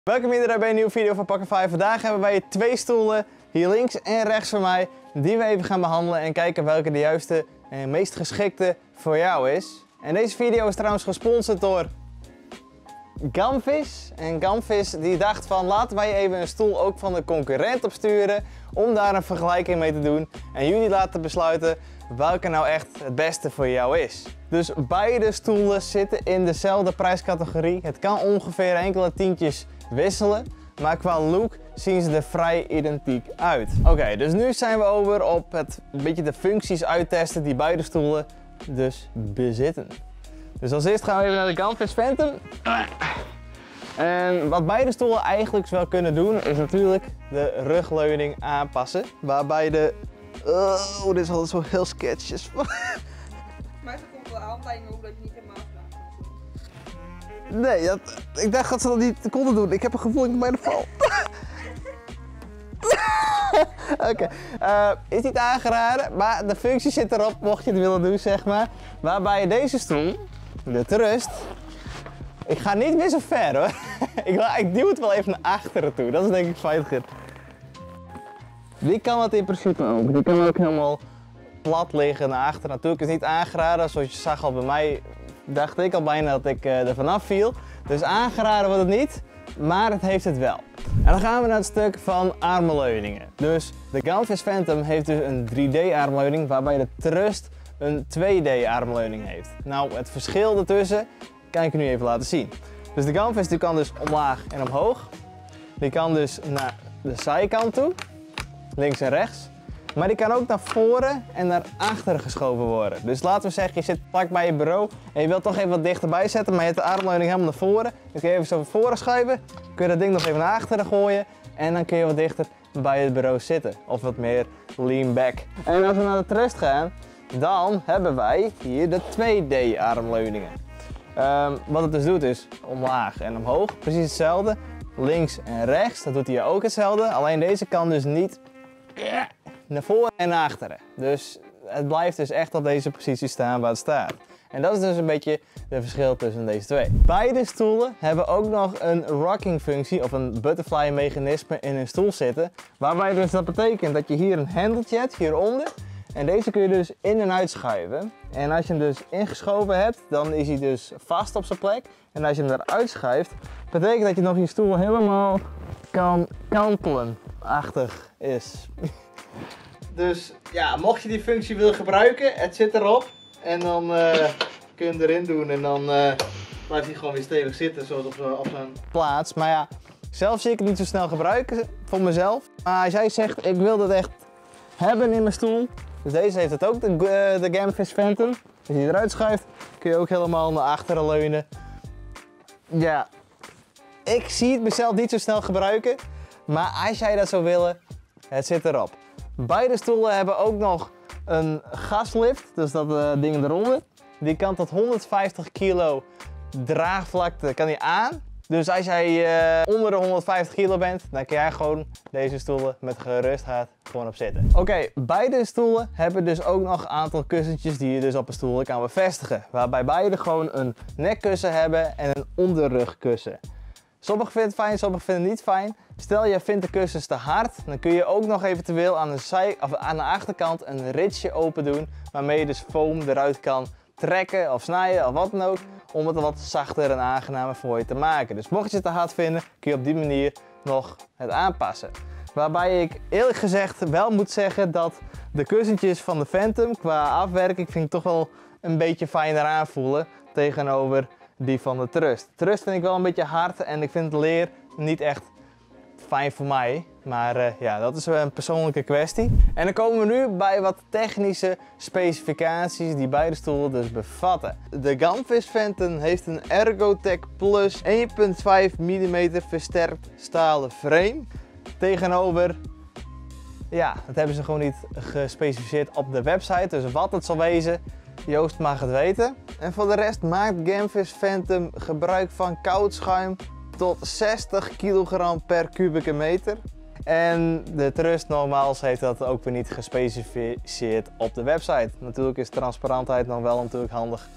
Welkom iedereen bij een nieuwe video van Pakkerfy. Vandaag hebben wij twee stoelen, hier links en rechts van mij, die we even gaan behandelen en kijken welke de juiste en meest geschikte voor jou is. En deze video is trouwens gesponsord door Gamfish. En Gamfish die dacht van laten wij even een stoel ook van de concurrent opsturen om daar een vergelijking mee te doen. En jullie laten besluiten welke nou echt het beste voor jou is. Dus beide stoelen zitten in dezelfde prijscategorie. Het kan ongeveer enkele tientjes wisselen, maar qua look zien ze er vrij identiek uit. Oké, dus nu zijn we over op het een beetje de functies uittesten die beide stoelen dus bezitten. Dus als eerst gaan we even naar de Gamfish Phantom. En wat beide stoelen eigenlijk wel kunnen doen is natuurlijk de rugleuning aanpassen. Waarbij de... Oh, dit is altijd zo heel sketches. Maar ze komt wel aanleiding ook dat je niet helemaal vraagt. Nee, ik dacht dat ze dat niet konden doen. Ik heb een gevoel dat ik bijna val. Oké, is niet aangeraden, maar de functie zit erop mocht je het willen doen, zeg maar. Waarbij deze stoel, de Trust, ik ga niet meer zo ver hoor. ik duw het wel even naar achteren toe, dat is denk ik veiliger. Die kan het in principe ook. Die kan ook helemaal plat liggen naar achter. Natuurlijk is het niet aangeraden, zoals je zag al bij mij, dacht ik al bijna dat ik er vanaf viel. Dus aangeraden wordt het niet, maar het heeft het wel. En dan gaan we naar het stuk van armleuningen. Dus de Gamfish Phantom heeft dus een 3D armleuning, waarbij de Trust een 2D armleuning heeft. Nou, het verschil ertussen kan ik je nu even laten zien. Dus de Gamfish die kan dus omlaag en omhoog. Die kan dus naar de zijkant toe, links en rechts. Maar die kan ook naar voren en naar achteren geschoven worden. Dus laten we zeggen, je zit vlak bij je bureau en je wilt toch even wat dichterbij zetten, maar je hebt de armleuning helemaal naar voren. Dan kun je even zo naar voren schuiven, kun je dat ding nog even naar achteren gooien en dan kun je wat dichter bij het bureau zitten. Of wat meer lean back. En als we naar de Trust gaan, dan hebben wij hier de 2D armleuningen. Wat het dus doet is omlaag en omhoog, precies hetzelfde. Links en rechts, dat doet hij ook hetzelfde. Alleen deze kan dus niet naar voren en naar achteren. Dus het blijft dus echt op deze positie staan waar het staat. En dat is dus een beetje het verschil tussen deze twee. Beide stoelen hebben ook nog een rocking functie of een butterfly mechanisme in hun stoel zitten. Waarbij dus dat betekent dat je hier een hendeltje hebt, hieronder. En deze kun je dus in en uit schuiven. En als je hem dus ingeschoven hebt, dan is hij dus vast op zijn plek. En als je hem eruit schuift, betekent dat je nog je stoel helemaal kan kantelen-achtig is. Dus ja, mocht je die functie willen gebruiken, het zit erop. En dan kun je hem erin doen en dan blijft hij gewoon weer stevig zitten, zoals op zo'n plaats. Maar ja, zelf zie ik het niet zo snel gebruiken voor mezelf. Maar als jij zegt, ik wil dat echt hebben in mijn stoel. Dus deze heeft het ook, de Gamfish Phantom. Als je eruit schuift, kun je ook helemaal naar achteren leunen. Ja, ik zie het mezelf niet zo snel gebruiken. Maar als jij dat zou willen, het zit erop. Beide stoelen hebben ook nog een gaslift, dus dat ding eronder. Die kan tot 150 kilo draagvlakte kan die aan. Dus als jij onder de 150 kilo bent, dan kun jij gewoon deze stoelen met gerust hart gewoon op zitten. Oké, beide stoelen hebben dus ook nog een aantal kussentjes die je dus op een stoel kan bevestigen. Waarbij beide gewoon een nekkussen hebben en een onderrugkussen. Sommigen vinden het fijn, sommigen vinden het niet fijn. Stel je vindt de kussens te hard, dan kun je ook nog eventueel aan de achterkant een ritsje open doen. Waarmee je dus foam eruit kan trekken of snijden of wat dan ook. Om het wat zachter en aangenamer voor je te maken. Dus mocht je het te hard vinden, kun je op die manier nog het aanpassen. Waarbij ik eerlijk gezegd wel moet zeggen dat de kussentjes van de Phantom qua afwerking vind ik toch wel een beetje fijner aanvoelen tegenover die van de Trust. De Trust vind ik wel een beetje hard en ik vind het leer niet echt fijn voor mij. Maar ja, dat is wel een persoonlijke kwestie. En dan komen we nu bij wat technische specificaties die beide stoelen dus bevatten. De Gamfish Phantom heeft een Ergotech Plus 1,5 mm versterkt stalen frame. Tegenover, ja, dat hebben ze gewoon niet gespecificeerd op de website. Dus wat het zal wezen, Joost mag het weten. En voor de rest maakt Gamfish Phantom gebruik van koud schuim tot 60 kg per kubieke meter. En de Trust nogmaals heeft dat ook weer niet gespecificeerd op de website. Natuurlijk is transparantheid nog wel natuurlijk handig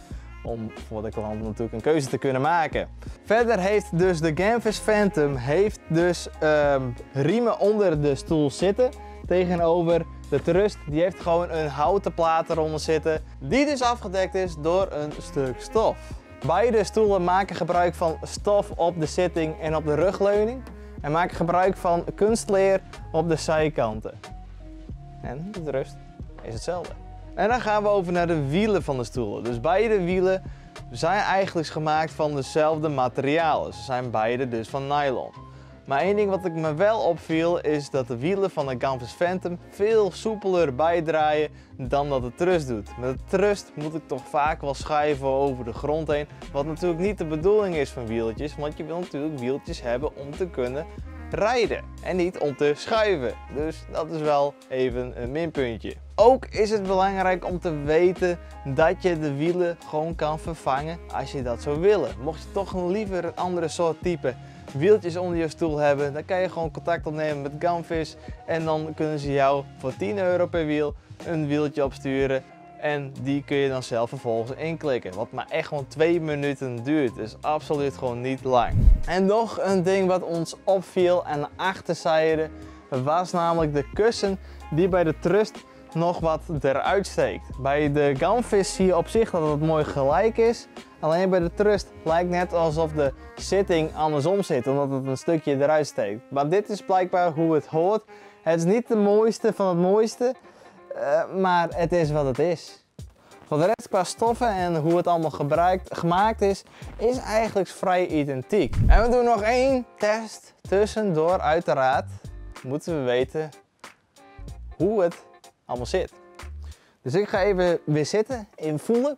om voor de klant natuurlijk een keuze te kunnen maken. Verder heeft dus de Gamfish Phantom riemen onder de stoel zitten. Tegenover de Trust, die heeft gewoon een houten plaat eronder zitten. Die dus afgedekt is door een stuk stof. Beide stoelen maken gebruik van stof op de zitting en op de rugleuning. En maken gebruik van kunstleer op de zijkanten. En de Trust is hetzelfde. En dan gaan we over naar de wielen van de stoelen. Dus beide wielen zijn eigenlijk gemaakt van dezelfde materialen. Ze zijn beide dus van nylon. Maar één ding wat ik me wel opviel is dat de wielen van de Gamfish Phantom veel soepeler bijdraaien dan dat de Trust doet. Met de Trust moet ik toch vaak wel schuiven over de grond heen. Wat natuurlijk niet de bedoeling is van wieltjes, want je wil natuurlijk wieltjes hebben om te kunnen rijden en niet om te schuiven. Dus dat is wel even een minpuntje. Ook is het belangrijk om te weten dat je de wielen gewoon kan vervangen als je dat zou willen. Mocht je toch liever een andere soort type wieltjes onder je stoel hebben, dan kan je gewoon contact opnemen met Gamfish en dan kunnen ze jou voor 10 euro per wiel een wieltje opsturen. En die kun je dan zelf vervolgens inklikken. Wat maar echt gewoon 2 minuten duurt. Dus absoluut gewoon niet lang. En nog een ding wat ons opviel aan de achterzijde was namelijk de kussen die bij de Trust nog wat eruit steekt. Bij de Gamfish zie je op zich dat het mooi gelijk is. Alleen bij de Trust lijkt net alsof de zitting andersom zit, omdat het een stukje eruit steekt. Maar dit is blijkbaar hoe het hoort. Het is niet de mooiste van het mooiste. Maar het is wat het is. Voor de rest qua stoffen en hoe het allemaal gemaakt is eigenlijk vrij identiek. En we doen nog één test tussendoor. Uiteraard moeten we weten hoe het allemaal zit. Dus ik ga even weer zitten, even voelen.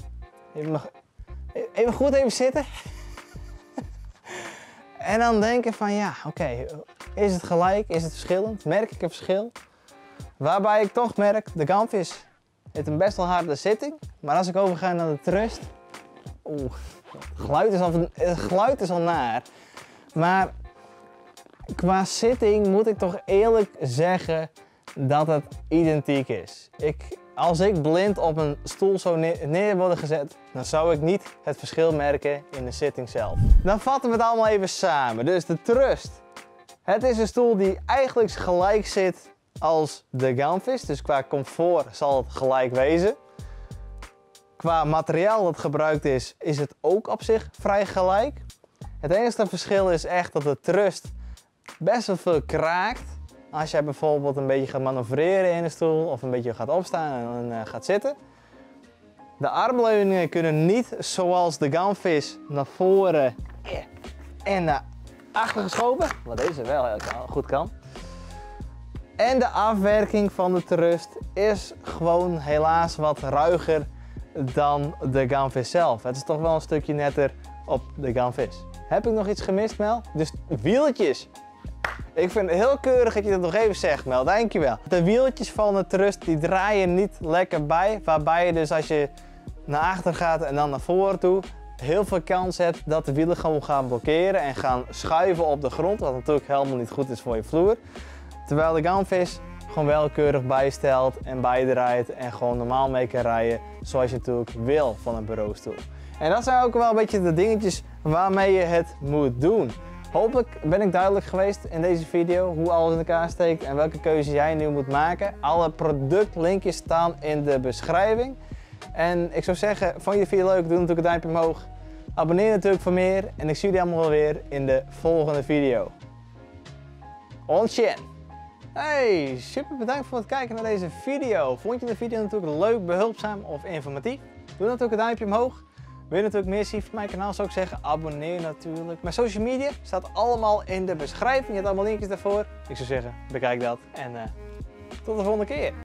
Even goed zitten. En dan denken van ja, oké, is het gelijk? Is het verschillend? Merk ik een verschil? Waarbij ik toch merk, de Gamfish heeft een best wel harde zitting. Maar als ik overga naar de Trust, het geluid is al naar. Maar qua zitting moet ik toch eerlijk zeggen dat het identiek is. Als ik blind op een stoel zou neer worden gezet, dan zou ik niet het verschil merken in de zitting zelf. Dan vatten we het allemaal even samen. Dus de Trust. Het is een stoel die eigenlijk gelijk zit als de Gamfish, dus qua comfort zal het gelijk wezen. Qua materiaal dat gebruikt is het ook op zich vrij gelijk. Het enige verschil is echt dat de Trust best wel veel kraakt. Als jij bijvoorbeeld een beetje gaat manoeuvreren in de stoel of een beetje gaat opstaan en gaat zitten. De armleuningen kunnen niet zoals de Gamfish naar voren en naar achter geschoven, wat deze wel heel goed kan. En de afwerking van de Trust is gewoon helaas wat ruiger dan de Gamfish zelf. Het is toch wel een stukje netter op de Gamfish. Heb ik nog iets gemist, Mel? Dus wieltjes. Ik vind het heel keurig dat je dat nog even zegt, Mel. Dankjewel. De wieltjes van de Trust die draaien niet lekker bij. Waarbij je dus als je naar achter gaat en dan naar voren toe heel veel kans hebt dat de wielen gewoon gaan blokkeren en gaan schuiven op de grond. Wat natuurlijk helemaal niet goed is voor je vloer. Terwijl de Gamfish gewoon wel keurig bijstelt en bijdraait en gewoon normaal mee kan rijden zoals je natuurlijk wil van een bureaustoel. En dat zijn ook wel een beetje de dingetjes waarmee je het moet doen. Hopelijk ben ik duidelijk geweest in deze video hoe alles in elkaar steekt en welke keuze jij nu moet maken. Alle productlinkjes staan in de beschrijving. En ik zou zeggen, vond je de video leuk, doe natuurlijk een duimpje omhoog. Abonneer natuurlijk voor meer en ik zie jullie allemaal weer in de volgende video. Onchen! Hey, super bedankt voor het kijken naar deze video. Vond je de video natuurlijk leuk, behulpzaam of informatief? Doe natuurlijk een duimpje omhoog. Wil je natuurlijk meer zien van mijn kanaal, zou ik zeggen, abonneer natuurlijk. Mijn social media staat allemaal in de beschrijving. Je hebt allemaal linkjes daarvoor. Ik zou zeggen, bekijk dat en tot de volgende keer.